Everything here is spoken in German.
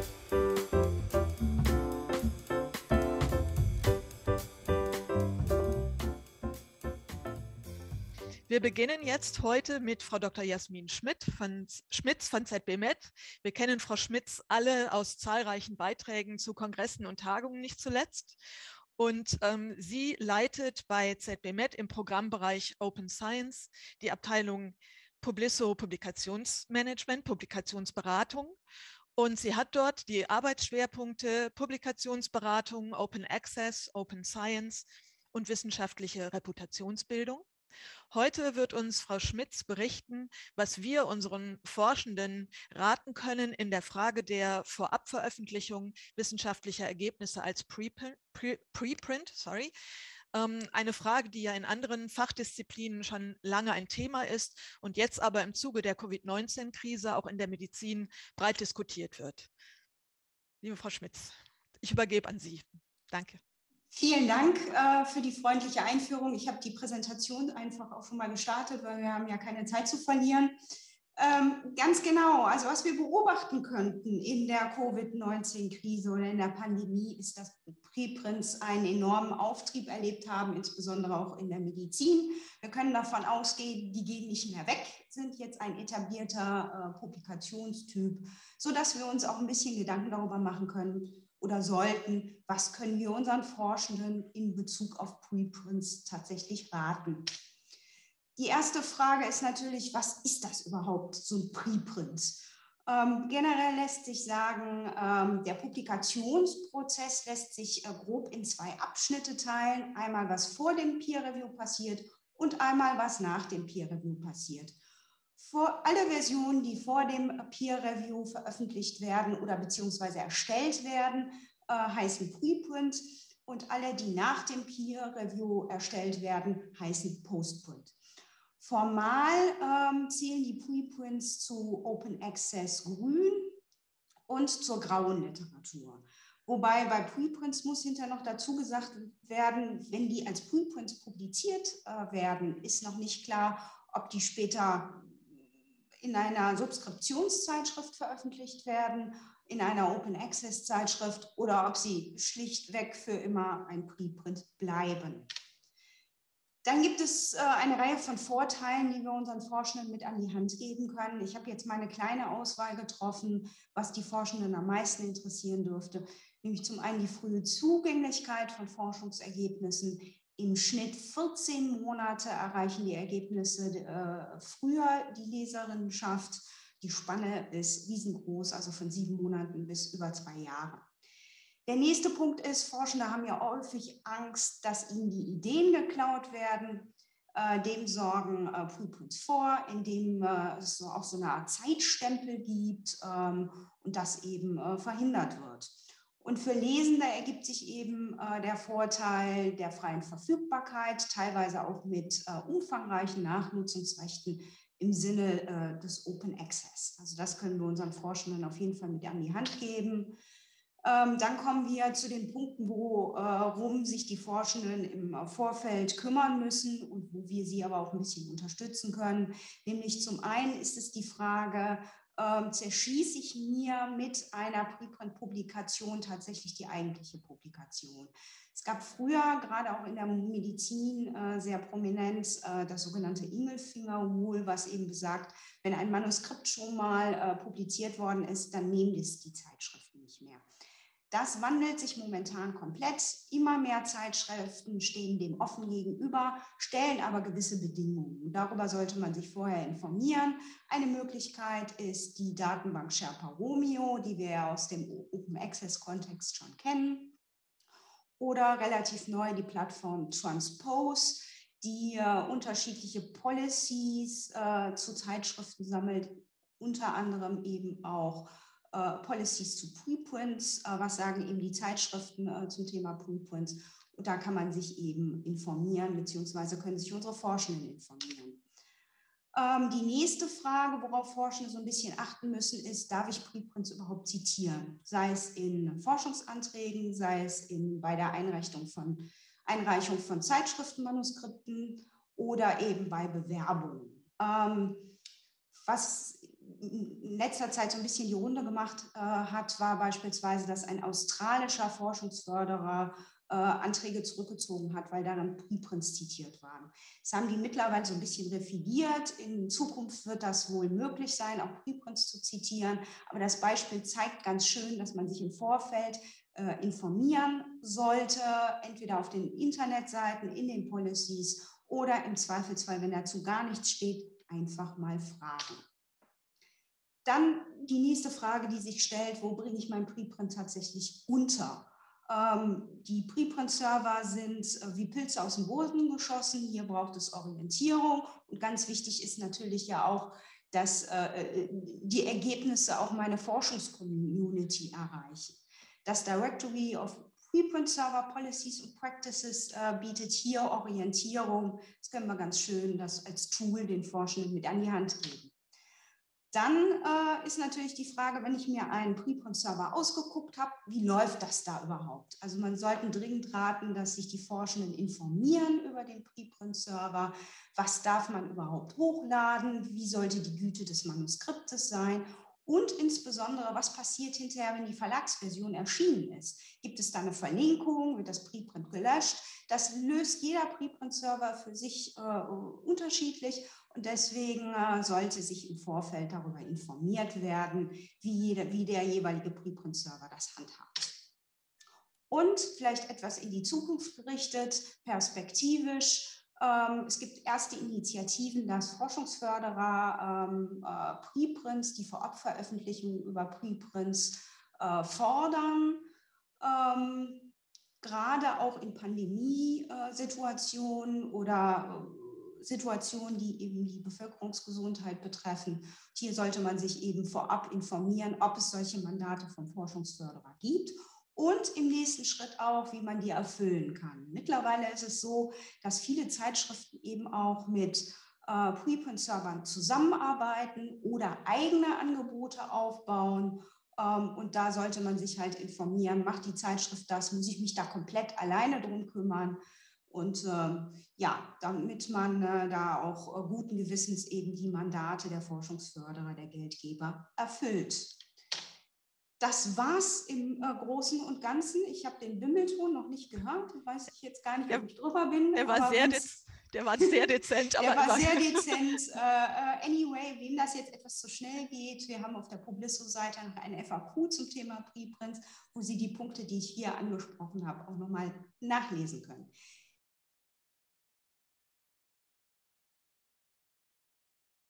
Wir beginnen jetzt heute mit Frau Dr. Jasmin Schmitz von ZBMed. Wir kennen Frau Schmitz alle aus zahlreichen Beiträgen zu Kongressen und Tagungen nicht zuletzt. Und sie leitet bei ZBMed im Programmbereich Open Science die Abteilung Publisso Publikationsmanagement, Publikationsberatung. Und sie hat dort die Arbeitsschwerpunkte Publikationsberatung, Open Access, Open Science und wissenschaftliche Reputationsbildung. Heute wird uns Frau Schmitz berichten, was wir unseren Forschenden raten können in der Frage der Vorabveröffentlichung wissenschaftlicher Ergebnisse als Preprint. Eine Frage, die ja in anderen Fachdisziplinen schon lange ein Thema ist und jetzt aber im Zuge der Covid-19-Krise auch in der Medizin breit diskutiert wird. Liebe Frau Schmitz, ich übergebe an Sie. Danke. Vielen Dank für die freundliche Einführung. Ich habe die Präsentation einfach auch schon mal gestartet, weil wir haben ja keine Zeit zu verlieren. Ganz genau, also was wir beobachten könnten in der Covid-19-Krise oder in der Pandemie, ist, dass Preprints einen enormen Auftrieb erlebt haben, insbesondere auch in der Medizin. Wir können davon ausgehen, die gehen nicht mehr weg, sind jetzt ein etablierter Publikationstyp, sodass wir uns auch ein bisschen Gedanken darüber machen können, oder sollten, was können wir unseren Forschenden in Bezug auf Preprints tatsächlich raten. Die erste Frage ist natürlich, was ist das überhaupt, so ein Preprint? Generell lässt sich sagen, der Publikationsprozess lässt sich grob in zwei Abschnitte teilen. Einmal, was vor dem Peer Review passiert und einmal, was nach dem Peer Review passiert. Alle Versionen, die vor dem Peer Review veröffentlicht werden oder beziehungsweise erstellt werden, heißen Preprint, und alle, die nach dem Peer Review erstellt werden, heißen Postprint. Formal zählen die Preprints zu Open Access Grün und zur grauen Literatur. Wobei bei Preprints muss hinterher noch dazu gesagt werden, wenn die als Preprints publiziert werden, ist noch nicht klar, ob die später in einer Subskriptionszeitschrift veröffentlicht werden, in einer Open Access Zeitschrift, oder ob sie schlichtweg für immer ein Preprint bleiben. Dann gibt es eine Reihe von Vorteilen, die wir unseren Forschenden mit an die Hand geben können. Ich habe jetzt mal eine kleine Auswahl getroffen, was die Forschenden am meisten interessieren dürfte, nämlich zum einen die frühe Zugänglichkeit von Forschungsergebnissen. Im Schnitt 14 Monate erreichen die Ergebnisse früher die Leserinnenschaft. Die Spanne ist riesengroß, also von 7 Monaten bis über 2 Jahre. Der nächste Punkt ist, Forschende haben ja häufig Angst, dass ihnen die Ideen geklaut werden. Dem sorgen Preprints vor, indem es auch so eine Art Zeitstempel gibt und das eben verhindert wird. Und für Lesende ergibt sich eben der Vorteil der freien Verfügbarkeit, teilweise auch mit umfangreichen Nachnutzungsrechten im Sinne des Open Access. Also das können wir unseren Forschenden auf jeden Fall mit an die Hand geben. Dann kommen wir zu den Punkten, worum sich die Forschenden im Vorfeld kümmern müssen und wo wir sie aber auch ein bisschen unterstützen können. Nämlich zum einen ist es die Frage, zerschieße ich mir mit einer Preprint-Publikation tatsächlich die eigentliche Publikation. Es gab früher, gerade auch in der Medizin, sehr prominent das sogenannte Ingelfinger-Rule, was eben besagt, wenn ein Manuskript schon mal publiziert worden ist, dann nehmen es die Zeitschriften nicht mehr. Das wandelt sich momentan komplett. Immer mehr Zeitschriften stehen dem offen gegenüber, stellen aber gewisse Bedingungen. Darüber sollte man sich vorher informieren. Eine Möglichkeit ist die Datenbank Sherpa Romeo, die wir ja aus dem Open Access Kontext schon kennen. Oder relativ neu die Plattform Transpose, die unterschiedliche Policies zu Zeitschriften sammelt, unter anderem eben auch Policies zu Preprints, was sagen eben die Zeitschriften zum Thema Preprints. Und da kann man sich eben informieren, beziehungsweise können sich unsere Forschenden informieren. Die nächste Frage, worauf Forschende so ein bisschen achten müssen, ist, darf ich Preprints überhaupt zitieren? Sei es in Forschungsanträgen, sei es bei der Einreichung von Zeitschriftenmanuskripten oder eben bei Bewerbungen. Was in letzter Zeit so ein bisschen die Runde gemacht hat, war beispielsweise, dass ein australischer Forschungsförderer Anträge zurückgezogen hat, weil darin Preprints zitiert waren. Das haben die mittlerweile so ein bisschen revidiert. In Zukunft wird das wohl möglich sein, auch Preprints zu zitieren. Aber das Beispiel zeigt ganz schön, dass man sich im Vorfeld informieren sollte, entweder auf den Internetseiten, in den Policies oder im Zweifelsfall, wenn dazu gar nichts steht, einfach mal fragen. Dann die nächste Frage, die sich stellt, wo bringe ich mein Preprint tatsächlich unter? Die Preprint-Server sind wie Pilze aus dem Boden geschossen. Hier braucht es Orientierung. Und ganz wichtig ist natürlich ja auch, dass die Ergebnisse auch meine Forschungscommunity erreichen. Das Directory of Preprint Server Policies und Practices bietet hier Orientierung. Das können wir ganz schön das als Tool den Forschenden mit an die Hand geben. Dann ist natürlich die Frage, wenn ich mir einen Preprint-Server ausgeguckt habe, wie läuft das da überhaupt? Also man sollte dringend raten, dass sich die Forschenden informieren über den Preprint-Server. Was darf man überhaupt hochladen? Wie sollte die Güte des Manuskriptes sein? Und insbesondere, was passiert hinterher, wenn die Verlagsversion erschienen ist? Gibt es da eine Verlinkung? Wird das Preprint gelöscht? Das löst jeder Preprint-Server für sich unterschiedlich. Und deswegen sollte sich im Vorfeld darüber informiert werden, wie der jeweilige Preprint-Server das handhabt. Und vielleicht etwas in die Zukunft gerichtet, perspektivisch. Es gibt erste Initiativen, dass Forschungsförderer Preprints, die Vorabveröffentlichung über Preprints fordern. Gerade auch in Pandemiesituationen oder Situationen, die eben die Bevölkerungsgesundheit betreffen. Hier sollte man sich eben vorab informieren, ob es solche Mandate vom Forschungsförderer gibt und im nächsten Schritt auch, wie man die erfüllen kann. Mittlerweile ist es so, dass viele Zeitschriften eben auch mit Preprint-Servern zusammenarbeiten oder eigene Angebote aufbauen. Und da sollte man sich halt informieren, macht die Zeitschrift das, muss ich mich da komplett alleine drum kümmern? Und ja, damit man da auch guten Gewissens eben die Mandate der Forschungsförderer, der Geldgeber erfüllt. Das war's im Großen und Ganzen. Ich habe den Bimmelton noch nicht gehört. Weiß ich jetzt gar nicht, ob ich drüber bin. Der war sehr dezent. Der war sehr dezent. Anyway, wem das jetzt etwas zu schnell geht, wir haben auf der Publisso-Seite noch ein FAQ zum Thema Preprints, wo Sie die Punkte, die ich hier angesprochen habe, auch nochmal nachlesen können.